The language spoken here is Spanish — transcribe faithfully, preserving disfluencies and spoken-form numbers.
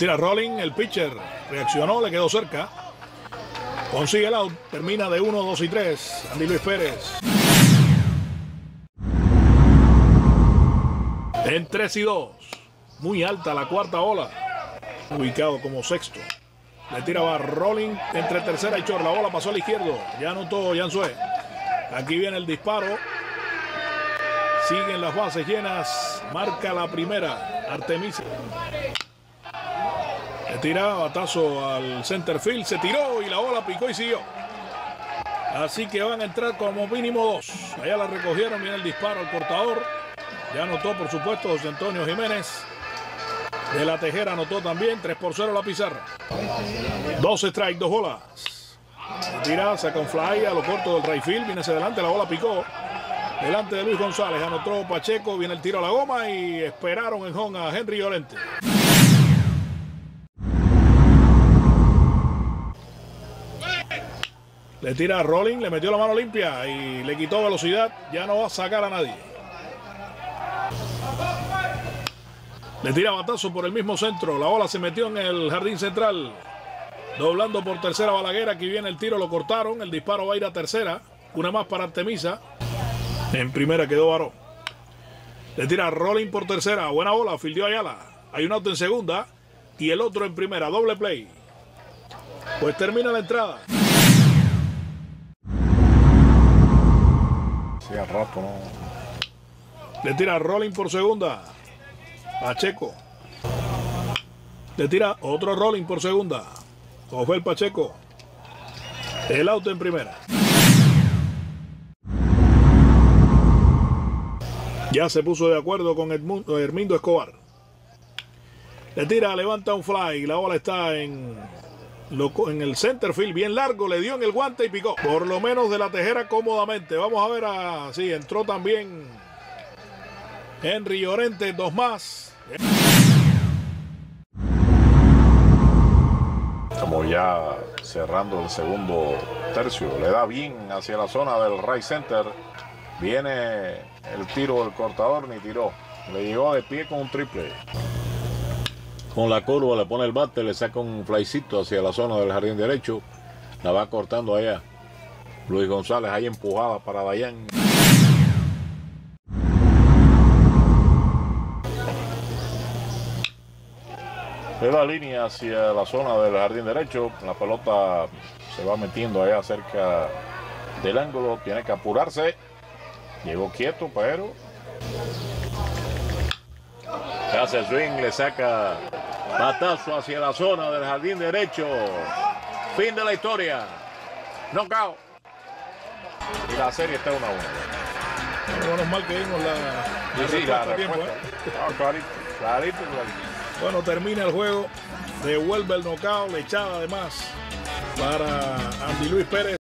tira Rolling, el pitcher reaccionó, le quedó cerca. Consigue el out, termina de uno, dos y tres. Andy Luis Pérez. En tres y dos. Muy alta la cuarta ola. Ubicado como sexto. Le tiraba Rolling entre tercera y short. La bola pasó al izquierdo. Ya anotó Yanzué. Aquí viene el disparo. Siguen las bases llenas. Marca la primera. Artemisa. Le tira batazo al center field. Se tiró y la bola picó y siguió. Así que van a entrar como mínimo dos. Allá la recogieron. Viene el disparo al cortador. Ya anotó, por supuesto, José Antonio Jiménez. De la Tejera anotó también. tres por cero la pizarra. Dos strikes, dos bolas. Tira, saca un fly a lo corto del right field. Viene hacia adelante, la bola picó. Delante de Luis González. Anotó Pacheco. Viene el tiro a la goma y esperaron en home a Henry Llorente. Le tira a Rolling. Le metió la mano limpia y le quitó velocidad. Ya no va a sacar a nadie. Le tira batazo por el mismo centro. La bola se metió en el jardín central. Doblando por tercera Balaguer. Aquí viene el tiro, lo cortaron. El disparo va a ir a tercera. Una más para Artemisa. En primera quedó Baró. Le tira Rolling por tercera. Buena bola, fildeó Ayala. Hay un auto en segunda. Y el otro en primera. Doble play. Pues termina la entrada. Sí, al rato, ¿no? Le tira Rolling por segunda. Pacheco. Le tira otro Rolling por segunda. Ofel Pacheco. El auto en primera. Ya se puso de acuerdo con Edmundo, Hermindo Escobar. Le tira, levanta un fly. La bola está en, en el center field. Bien largo. Le dio en el guante y picó. Por lo menos de la Tejera cómodamente. Vamos a ver a... Sí, entró también Henry Llorente. Dos más. Estamos ya cerrando el segundo tercio. Le da bien hacia la zona del right center. Viene el tiro del cortador, ni tiró. Le llegó de pie con un triple. Con la curva le pone el bate, le saca un flycito hacia la zona del jardín derecho. La va cortando allá. Luis González ahí empujada para Dayan. De la línea hacia la zona del jardín derecho. La pelota se va metiendo allá cerca del ángulo. Tiene que apurarse. Llegó quieto, pero hace swing, le saca batazo hacia la zona del jardín derecho. Fin de la historia. Knockout. Y la serie está uno a uno. Menos mal que vimos la, la, sí, sí, la tiempo, ¿eh? No, clarito, clarito, clarito. Bueno, termina el juego. Devuelve el knockout. Le echaba además para Andy Luis Pérez.